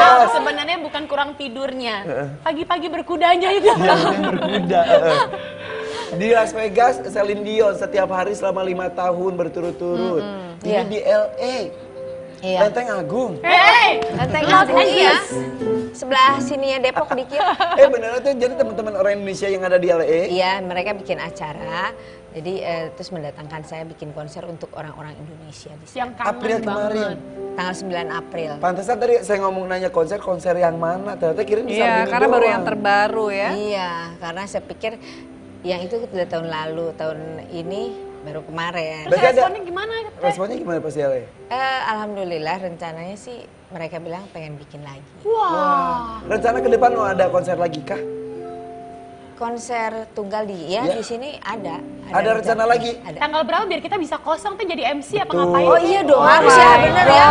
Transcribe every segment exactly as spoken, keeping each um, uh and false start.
Vegas. Sebenarnya bukan kurang tidurnya, pagi-pagi berkudanya itu. Iya, berkuda. Di Las Vegas, Celine Dion setiap hari selama lima tahun berturut-turut. Mm -hmm. Ini yeah. di L A. Iya. Lenteng Agung. Hey, Lenteng Agung iya. Sebelah sininya Depok dikit. Eh beneran tuh jadi teman-teman orang Indonesia yang ada di L A? Iya, mereka bikin acara. Jadi eh, terus mendatangkan saya bikin konser untuk orang-orang Indonesia di sini. Yang kangen April kemarin. Tanggal sembilan April. Pantesan tadi saya ngomong nanya konser, konser yang mana? Ternyata kirim di Iya, karena doang. Baru yang terbaru ya. Iya, karena saya pikir yang itu udah tahun lalu, tahun ini baru kemarin. Terus responnya gimana? Responnya gimana pas di L A? Eh, Alhamdulillah rencananya sih mereka bilang pengen bikin lagi. Wah. Wow. Rencana ke depan mau ada konser lagi kah? Konser tunggal di ya, ya. Di sini ada. Ada, ada rencana lagi? Ada. Tanggal berapa biar kita bisa kosong tuh jadi M C apa ngapain? Oh iya dong, harus ya, bener ya.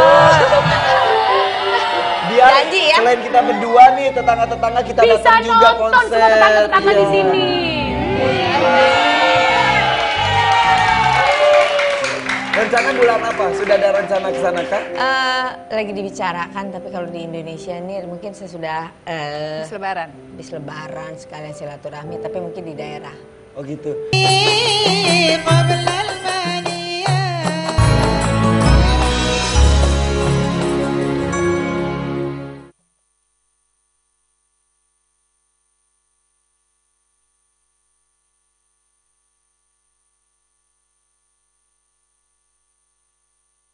Biar janji, ya? Selain kita berdua nih, tetangga-tetangga kita bisa datang juga konser. Bisa nonton semua tetangga-tetangga di sini. Rencana bulan apa? Sudah ada rencana ke sana kah? Uh, lagi dibicarakan, tapi kalau di Indonesia ini mungkin saya sudah uh, bis lebaran. Bis lebaran sekalian silaturahmi, tapi mungkin di daerah. Oh gitu.